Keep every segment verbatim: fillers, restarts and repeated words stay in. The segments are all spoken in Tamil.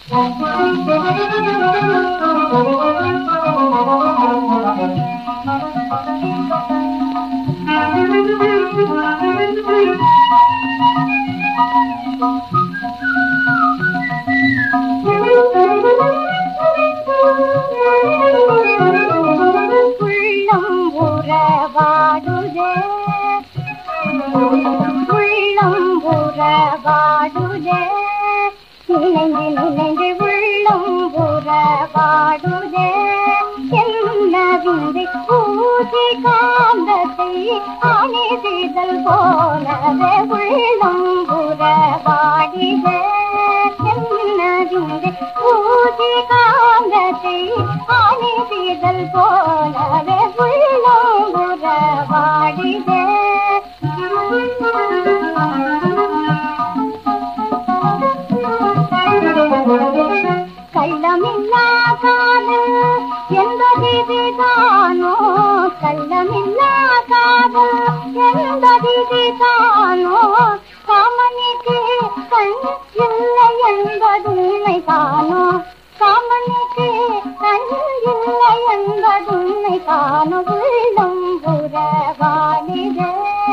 உறவாடுதே நினைந்து நினைந்து உள்ளம் உறவாடுதே என்ன விந்தை பூஜை காந்தத்தை அணிதிதழ் போலவே உள்ளம் உறவாடிதே என்ன விந்தை பூஜை காந்தத்தை அணிதிதழ் போலவே உள்ளம் உறவாடிதே கள்ளமில்லா காதல் என்பதிதானோ கள்ளமில்லா காதல் என்பதிதானோ காமனிக்கு கண் இல்லை என்பதுண்மை தானோ காமனிக்கு கண் இல்லை என்பதுண்மை தானோ உள்ளம் உறவாடிதே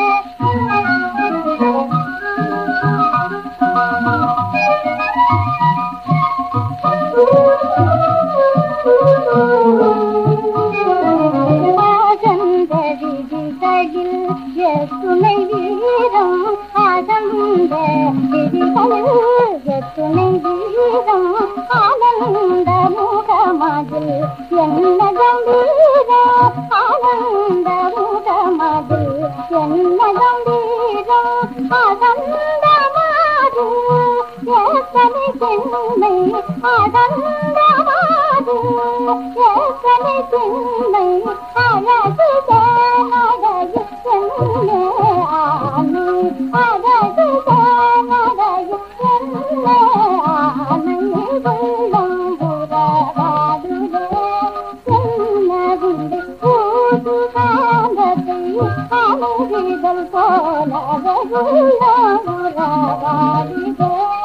துணை வீரம் ஆனந்த துணை வீரம் ஆனந்த முகமதில் என்ன கம்பீர ஆனந்த முகமதில் என்ன கம்பீரம் ஆனந்தமாது எத்தனை பெண்மை ஆனந்தமாது எத்தனை பெண்மை அழகு தேனழகு போல